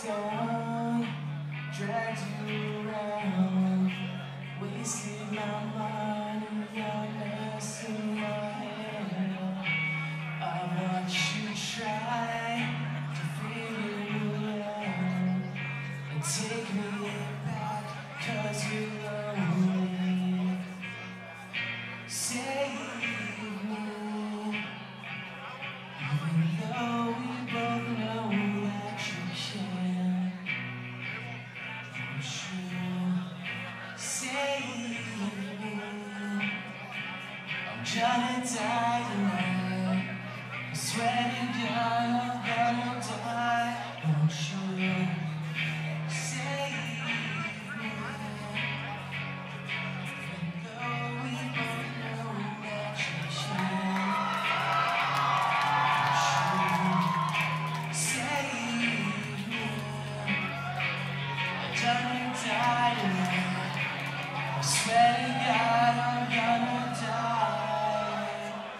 done, dragged you around, wasted my money, your mess in my head. I watch you try to figure it out and take me back, 'cause you're lonely. Save me, even though we both know that you can. Won't you save me? I'm gonna die tonight. I swear to God I'm gonna die. Won't you save me? Even though we both know that you can. I swear to God I'm gonna die.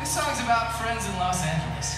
This song's about friends in Los Angeles.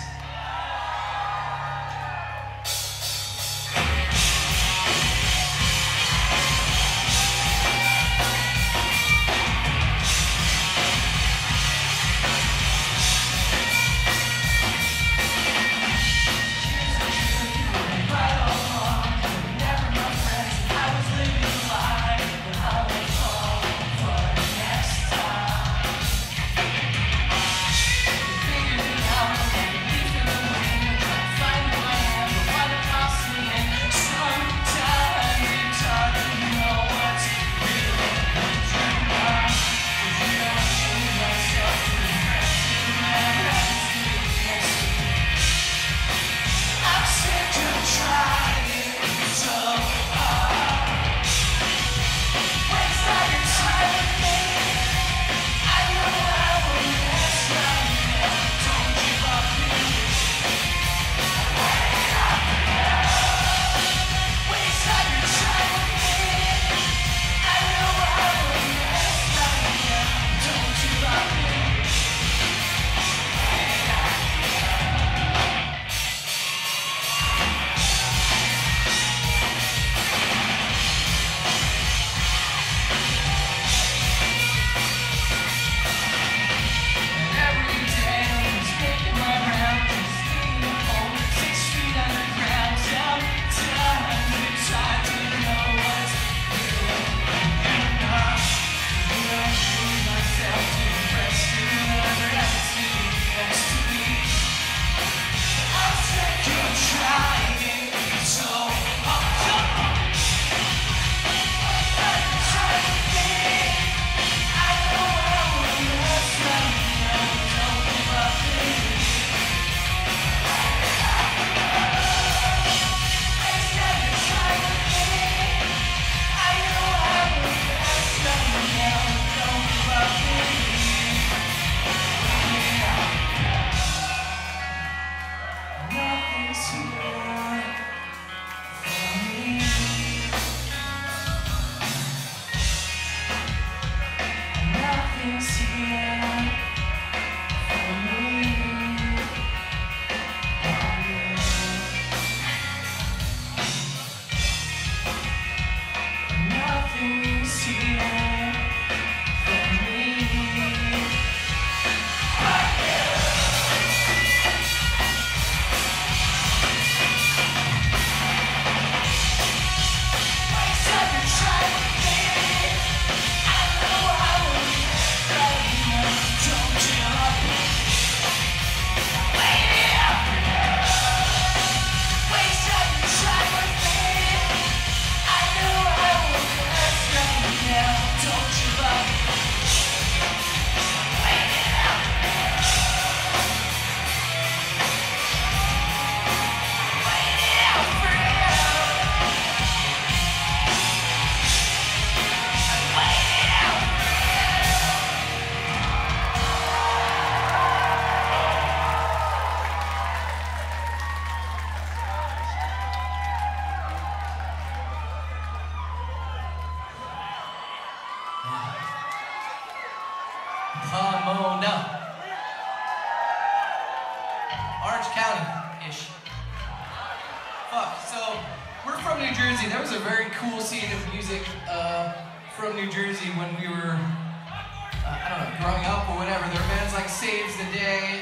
Pomona. Orange County-ish. Fuck, so we're from New Jersey. There was a very cool scene of music from New Jersey when we were, I don't know, growing up or whatever. There were bands like Saves the Day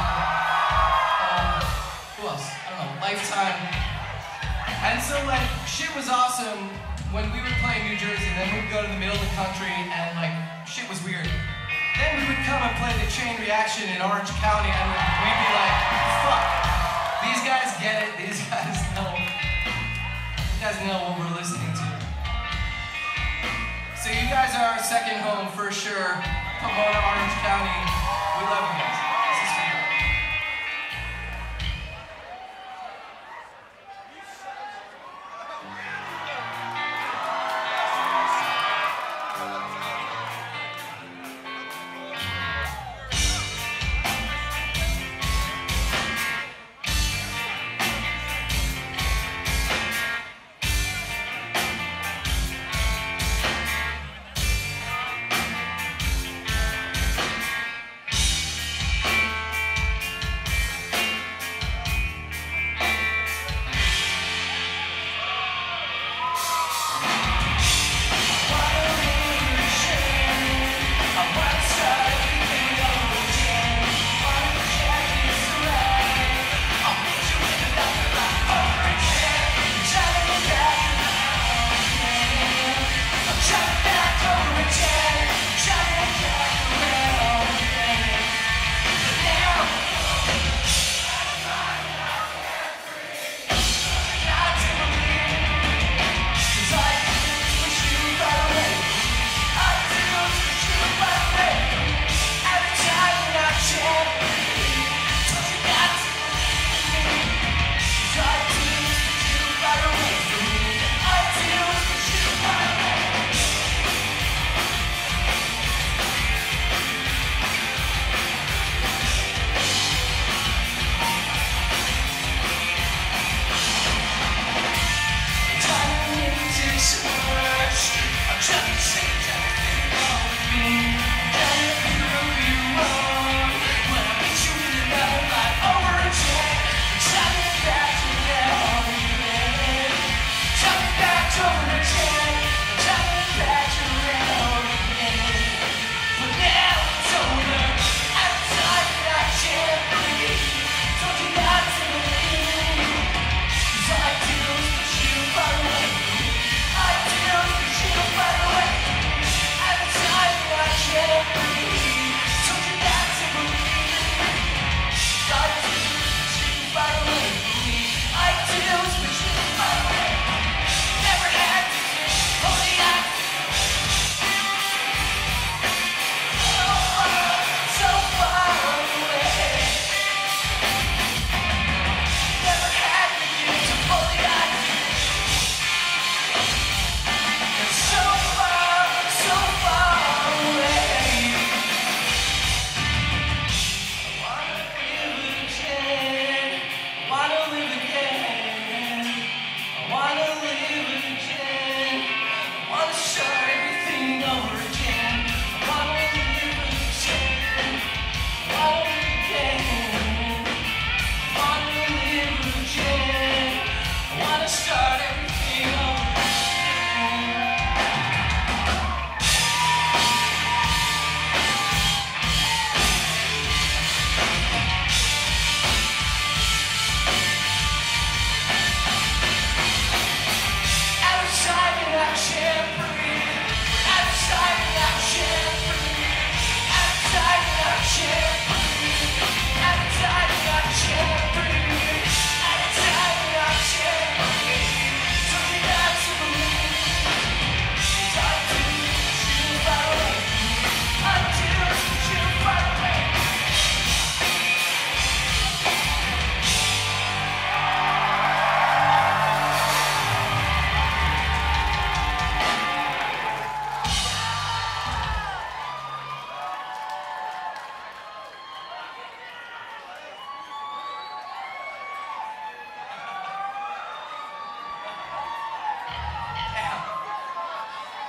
and who else? I don't know, Lifetime. And so like, shit was awesome when we would play in New Jersey, then we'd go to the middle of the country and like, shit was weird. Then we would come and play the Chain Reaction in Orange County and we'd be like, fuck, these guys get it, these guys know what we're listening to. So you guys are our second home for sure. Pomona, Orange County, we love you guys. This is for you.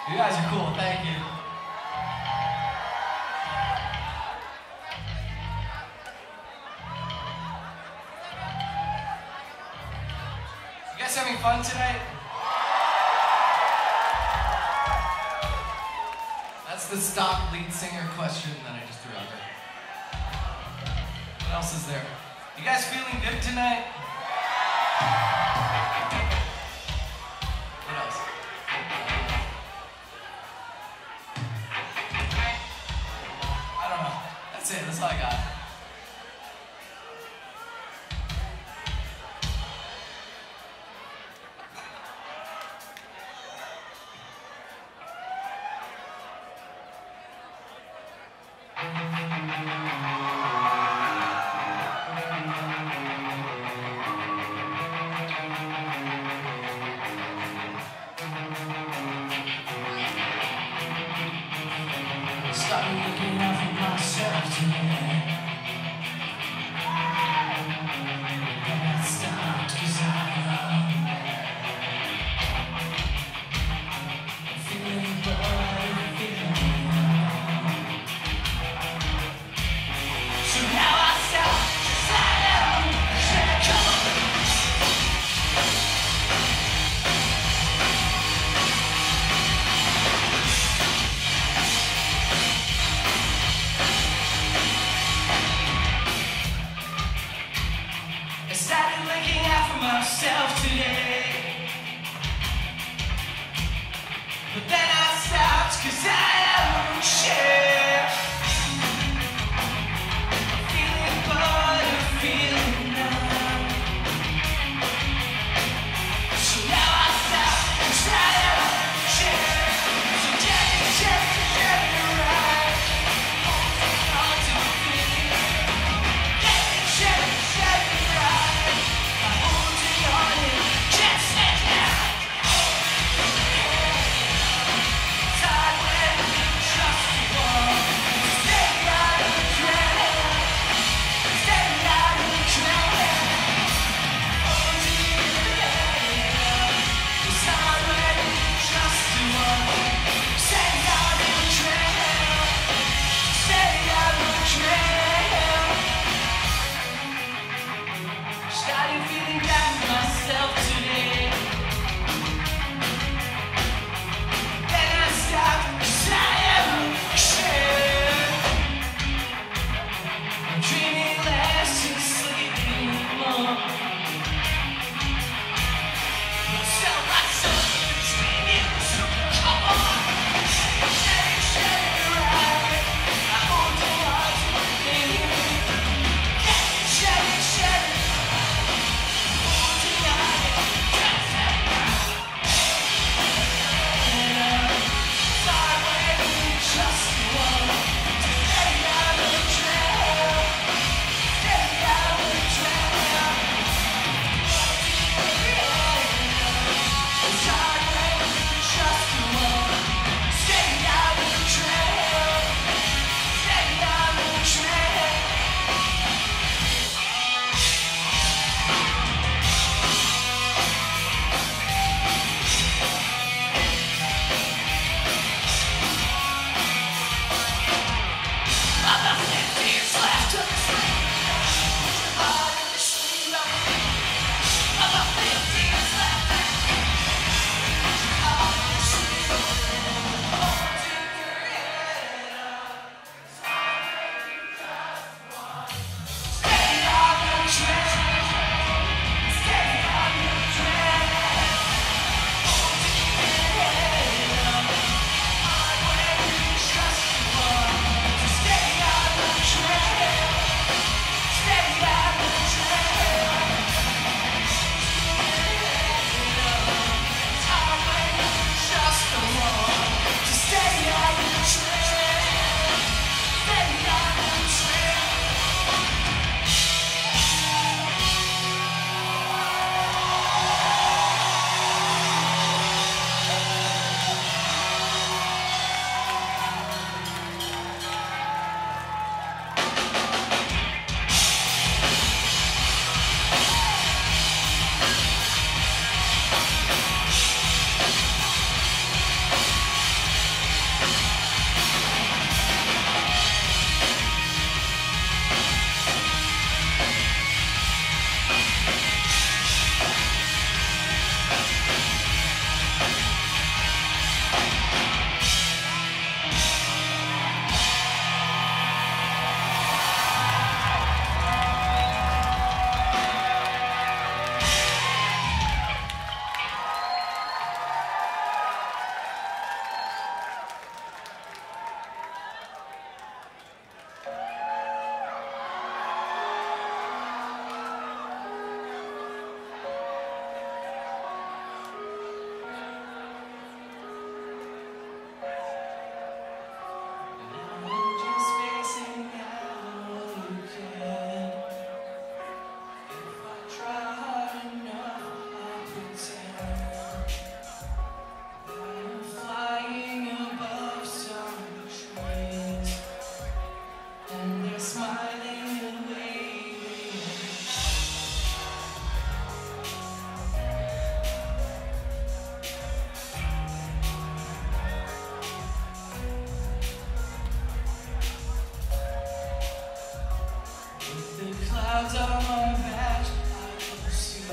You guys are cool, thank you. You guys having fun tonight? That's the stock lead singer question that I just threw out there. What else is there? You guys feeling good tonight? What else? I don't know. That's it, that's all I got. Started looking out for myself tonight. scars on my back, I can see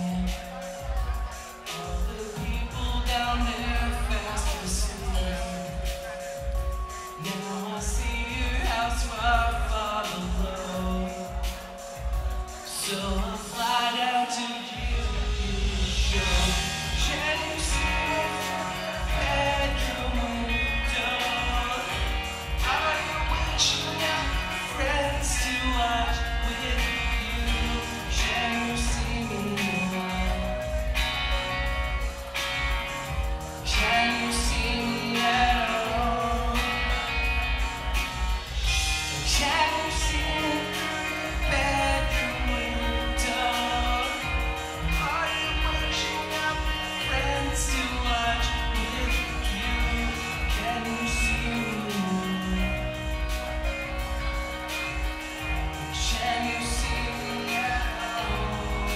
all the people down there fast asleep. Now I see your house far below, so I fly down to give you a show. Can you see me from your bedroom window? Are you wishing out friends to watch with you? Can you see me now? Can you see me at all? Can you see me through your bedroom window? Are you wishing out friends to watch with you? Can you see me? Can you see me at all?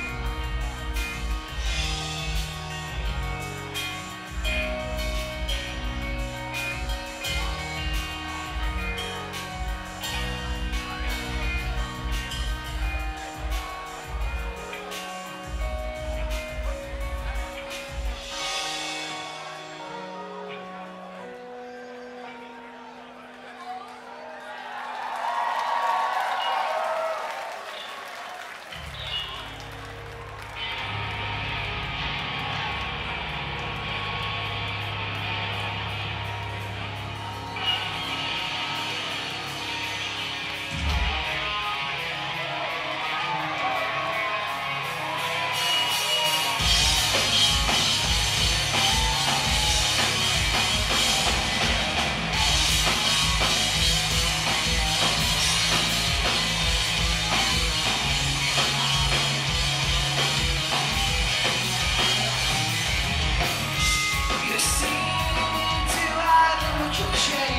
You see me till I look at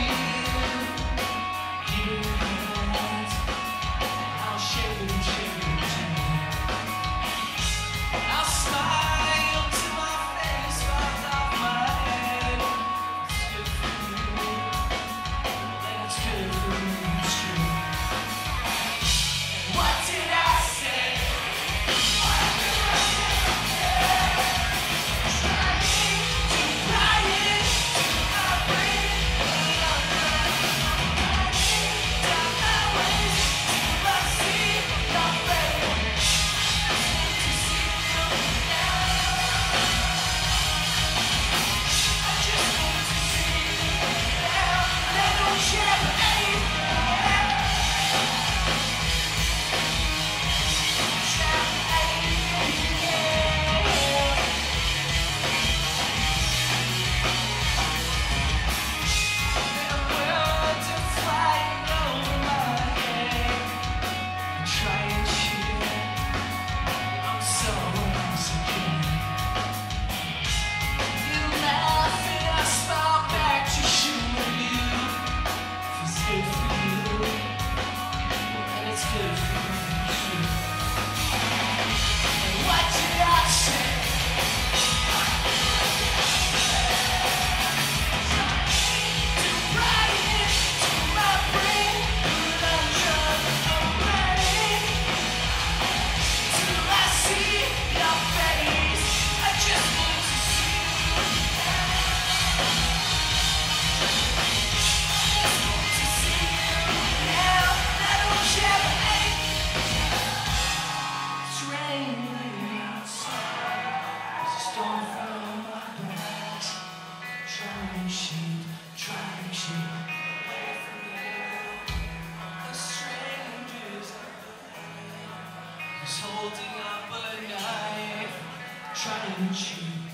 you. I'll shake it, I'll smile till my face falls off my head. It's good for you, and it's good for me too. What did I say? Holding up a knife, trying to cheat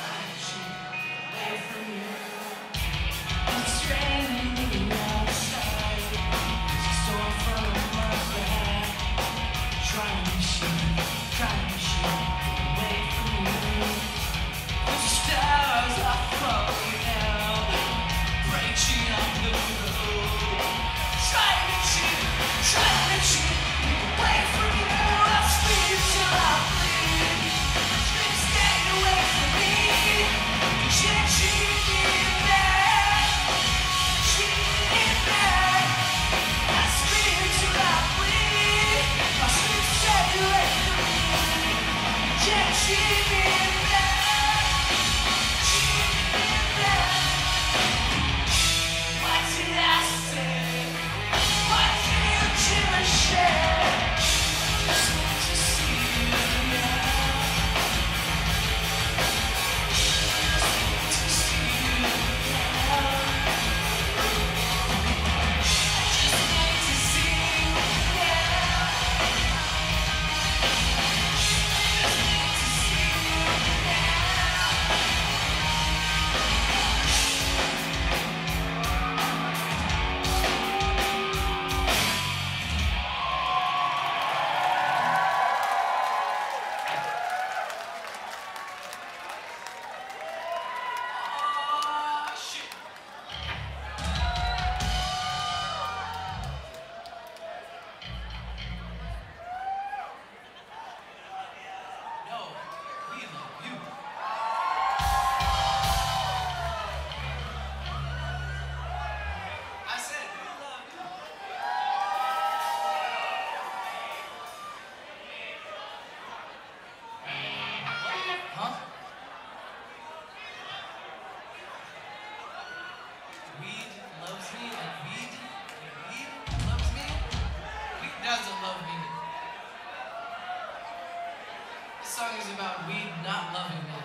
away from you. It's raining outside, there's a storm front of my back, trying to shoot away from you. The stars are falling out, breaking up the road, trying to cheat away from you. Till I bleed, stay away from me. You can't cheat me back. Cheat me back. I scream till I bleed. weed not loving me.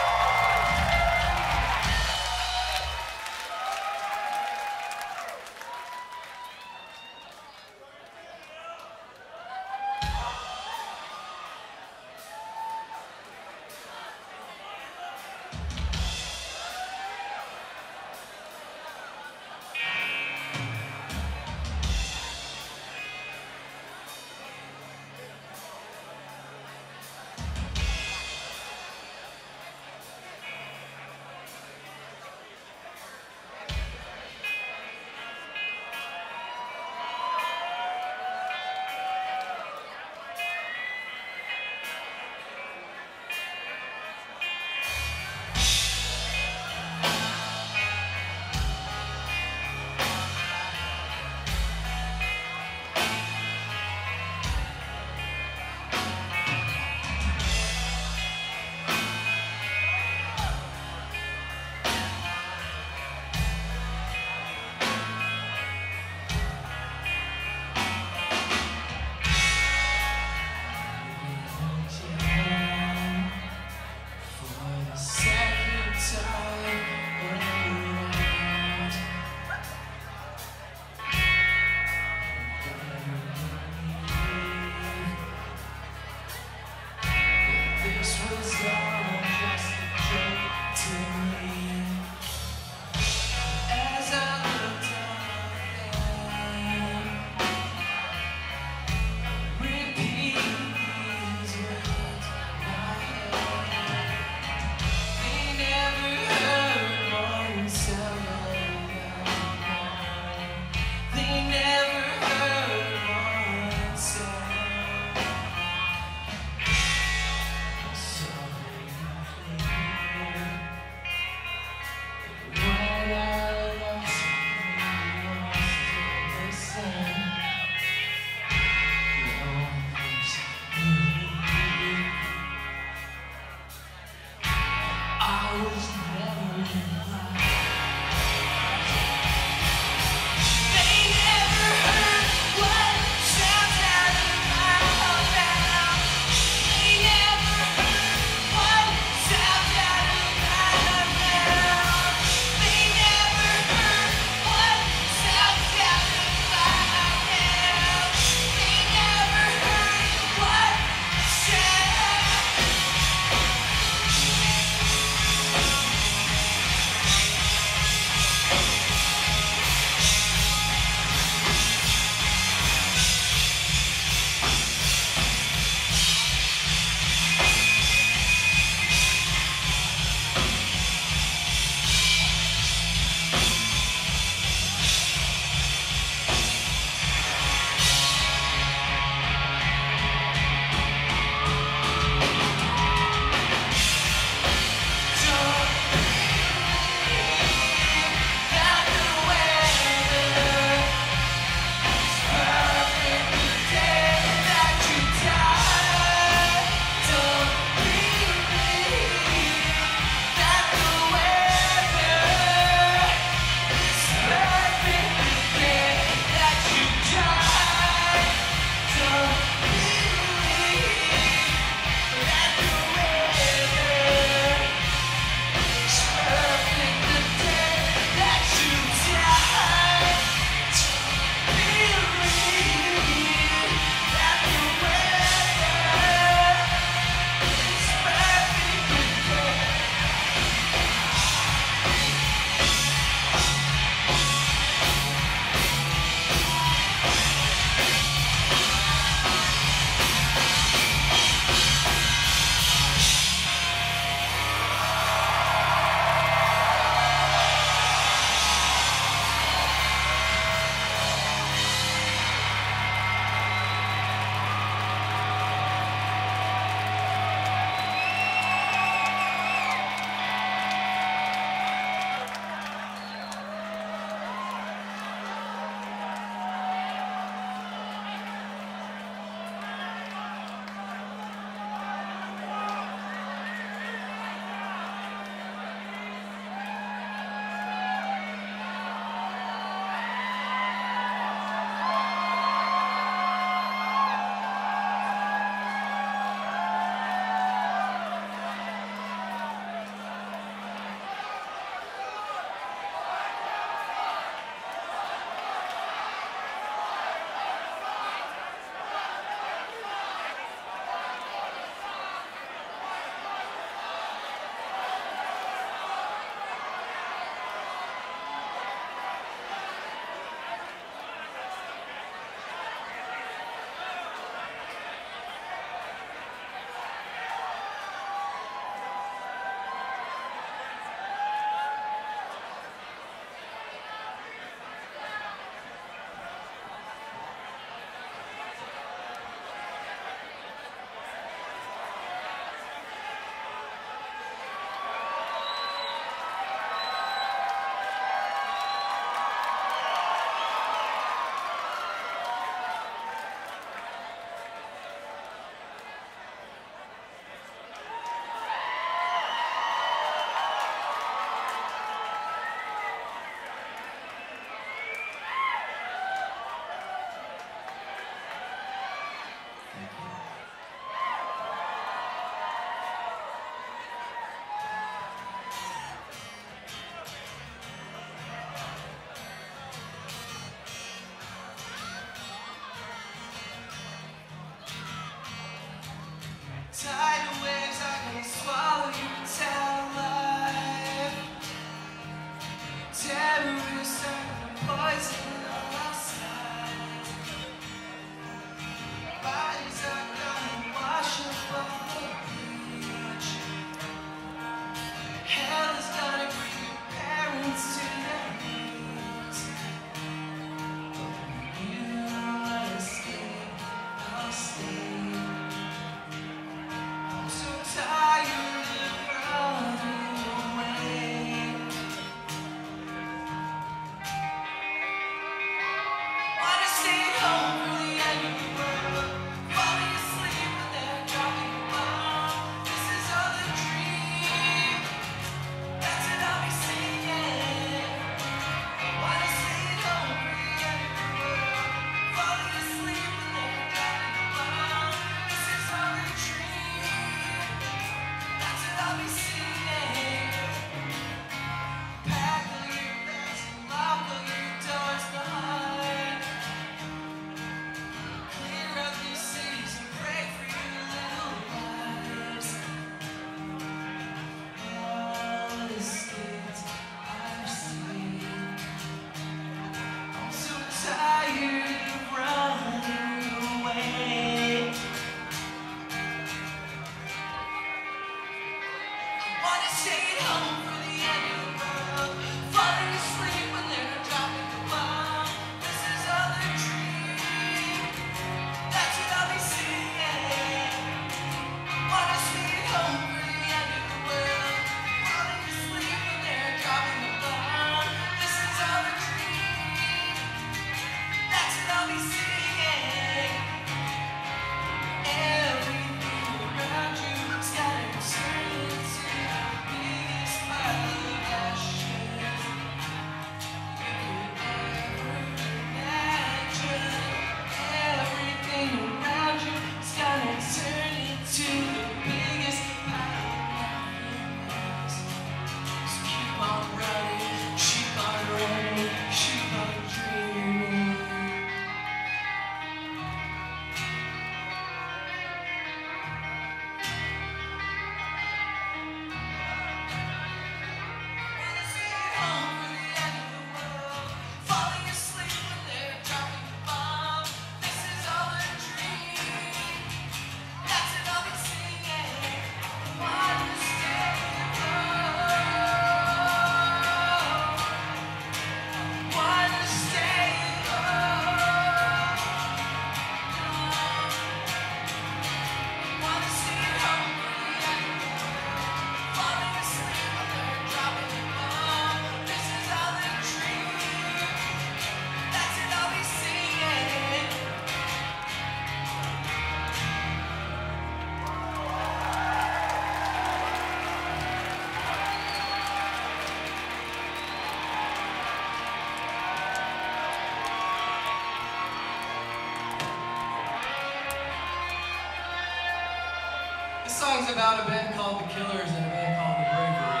song's about a band called The Killers and a band called The Bravery.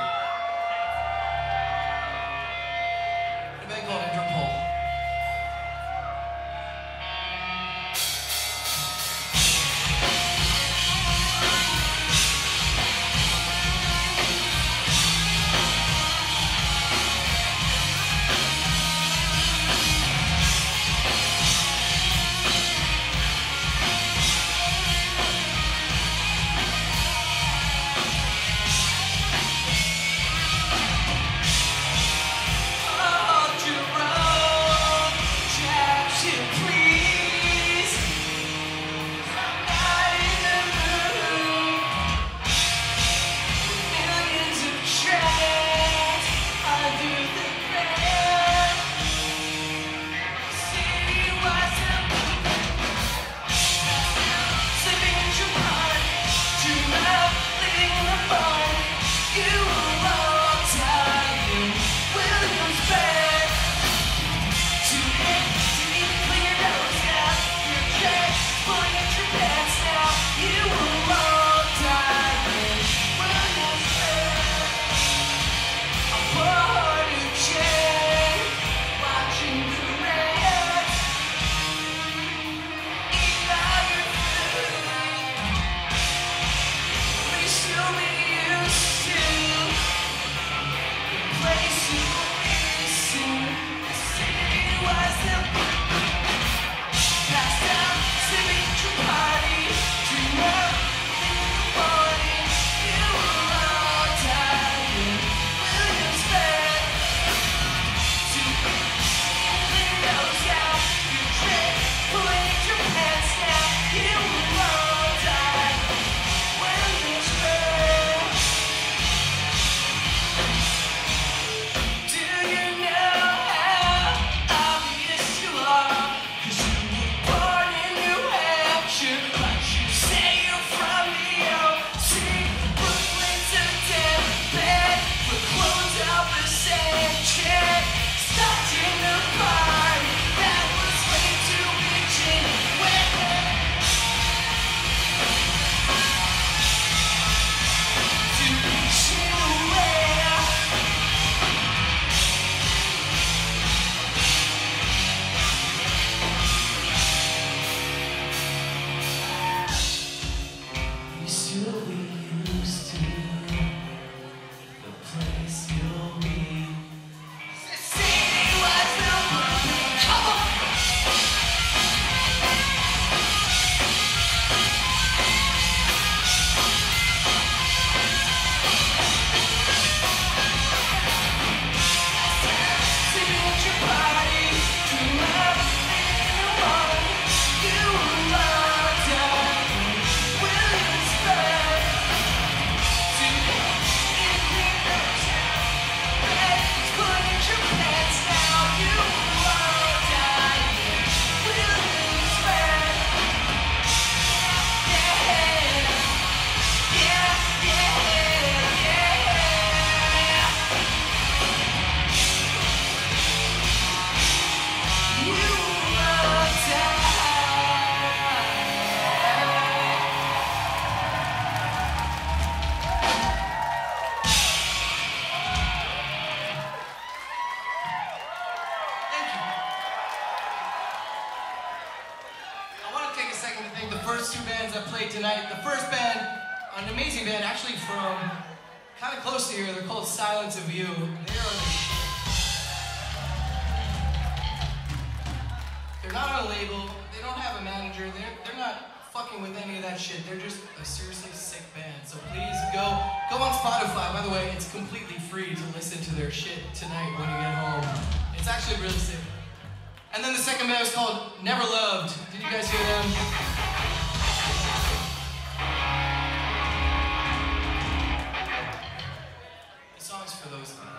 And a band called Interpol. Tonight. The first band, an amazing band, actually from kind of close to here. They're called Silence of You. They are the shit. They're not on a label. They don't have a manager. They're not fucking with any of that shit. They're just a seriously sick band. So please go on Spotify. By the way, it's completely free to listen to their shit tonight when you get home. It's actually really sick. And then the second band is called Never Loved. Did you guys hear them? Songs for those things.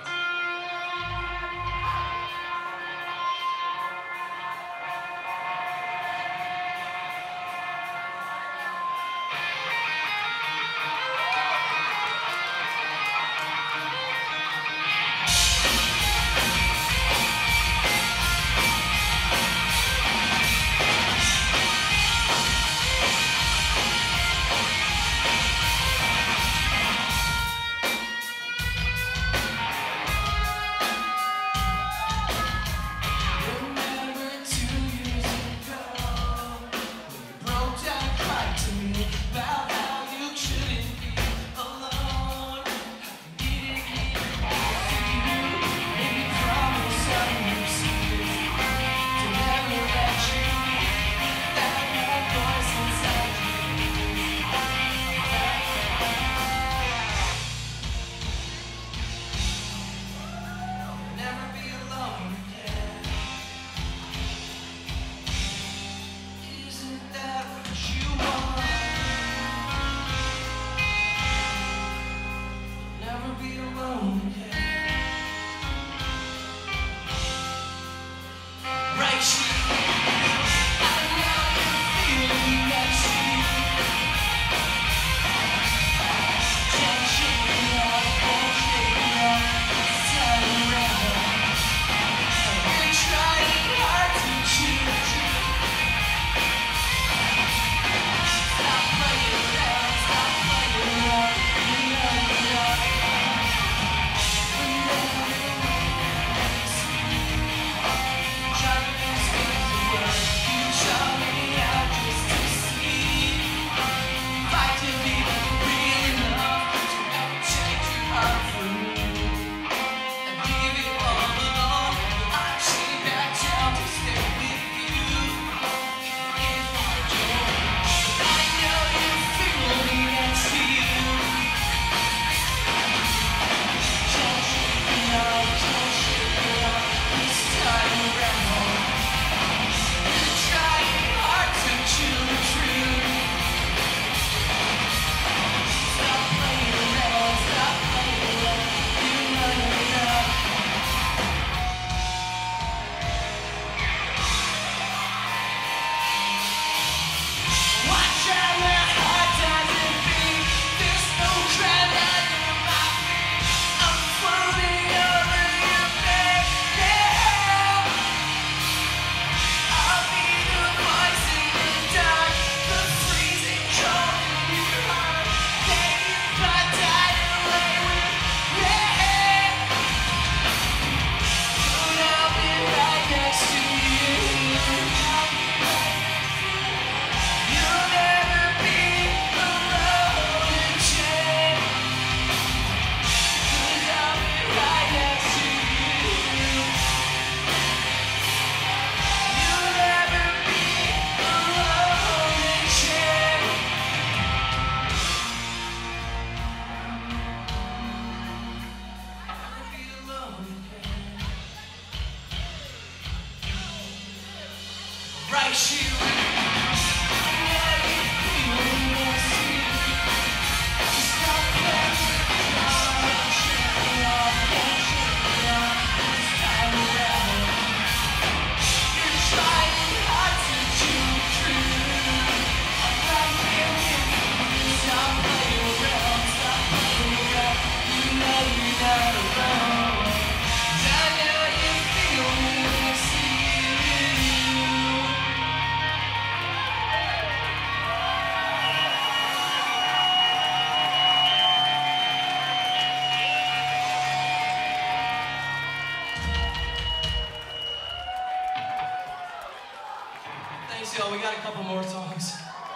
Thanks, y'all. We got a couple more songs.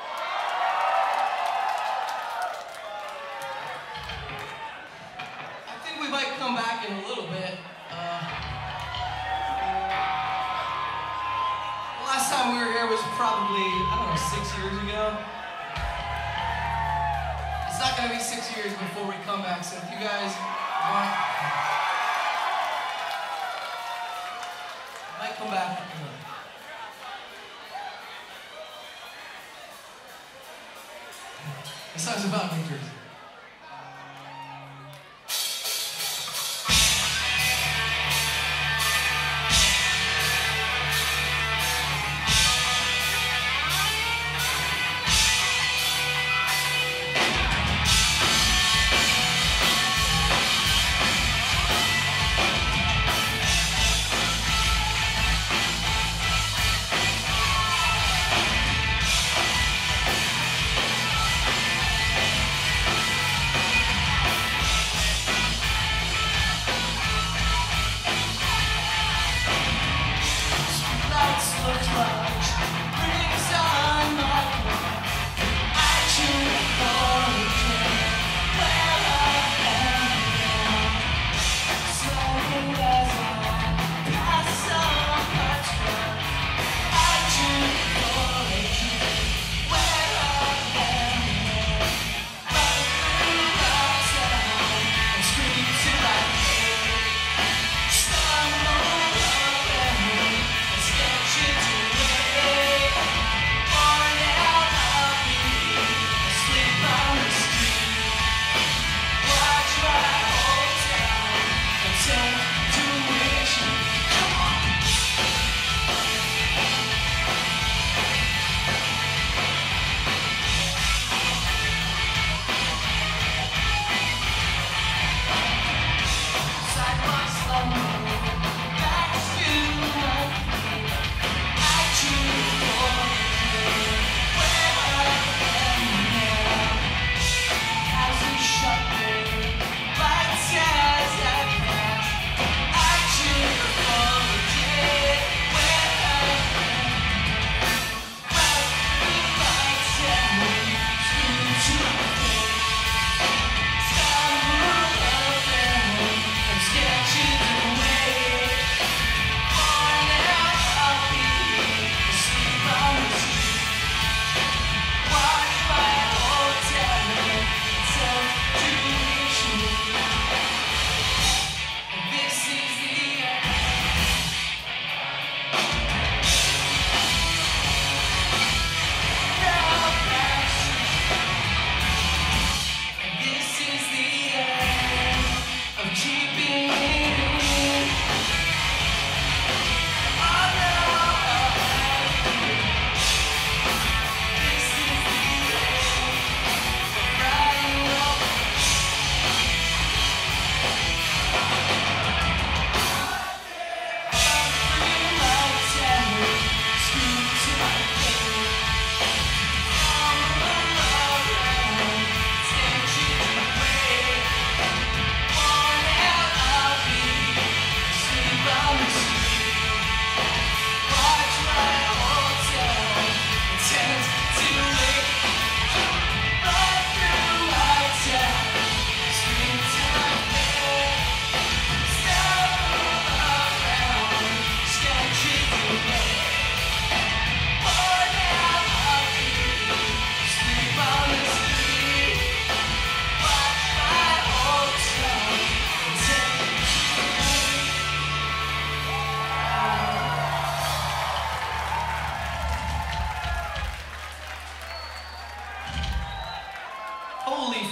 I think we might come back in a little bit. The last time we were here was probably, I don't know, 6 years ago. It's not going to be 6 years before we come back, so if you guys want, I might come back. This song's about New Jersey.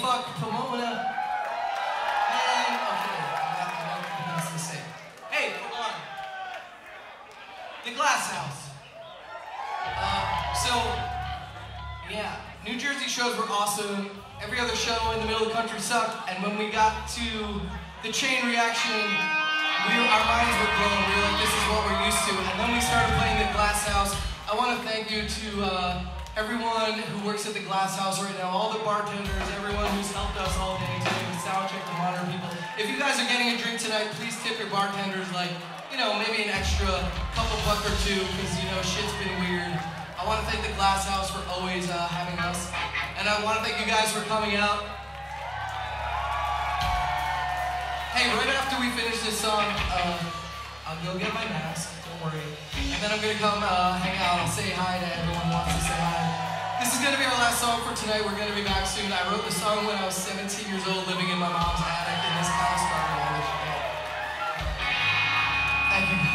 fuck Pomona. And, okay, I got nothing else to say. Hey, hold on. The Glass House. Yeah, New Jersey shows were awesome. Every other show in the middle of the country sucked, and when we got to the Chain Reaction, our minds were blown. We were like, this is what we're used to. And then we started playing the Glass House. I want to thank you to everyone who works at the Glass House right now, all the bartenders, everyone who's helped us all day today with sound check, the monitor people. If you guys are getting a drink tonight, please tip your bartenders like, you know, maybe an extra couple buck or two, because, you know, shit's been weird. I want to thank the Glass House for always having us. And I want to thank you guys for coming out. Hey, right after we finish this song, I'll go get my mask, don't worry. And then I'm going to come hang out and say hi to everyone who wants to say hi. This is going to be our last song for tonight. We're going to be back soon. I wrote the song when I was 17 years old, living in my mom's attic in this house. Thank you.